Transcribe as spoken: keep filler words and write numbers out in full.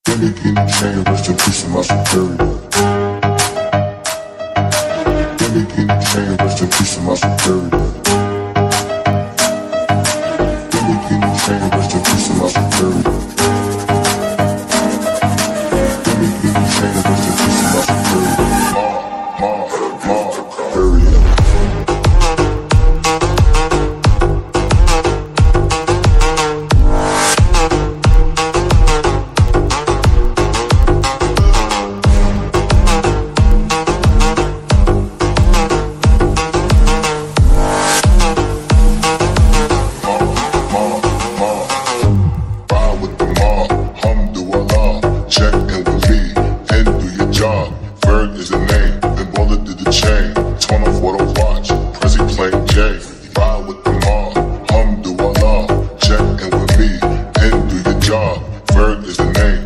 Billy King chain, rest in peace to my superior. Billy King chain, rest in peace to my superior. Billy King chain, rest in peace to my superior. Billy King chain, rest in peace to my superior. Ma, ma, ma, superior. Berg is the name, then bullet did the chain. Torn off what I watch, Prezi playing J. Ride with the mob, hum do Allah. Check in with me, and do your job. Berg is the name.